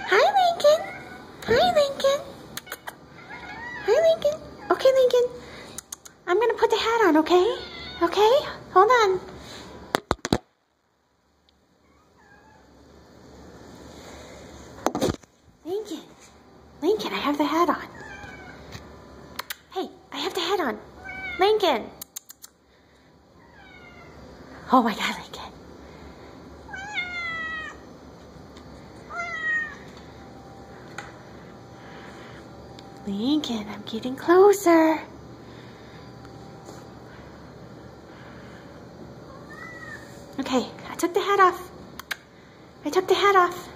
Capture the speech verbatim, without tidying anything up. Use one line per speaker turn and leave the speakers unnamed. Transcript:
Hi, Lincoln. Hi, Lincoln. Hi, Lincoln. Okay, Lincoln. I'm gonna put the hat on, okay? Okay? Hold on. Lincoln. Lincoln, I have the hat on. Hey, I have the hat on. Lincoln. Oh my God, Lincoln. Lincoln, I'm getting closer. Okay, I took the hat off. I took the hat off.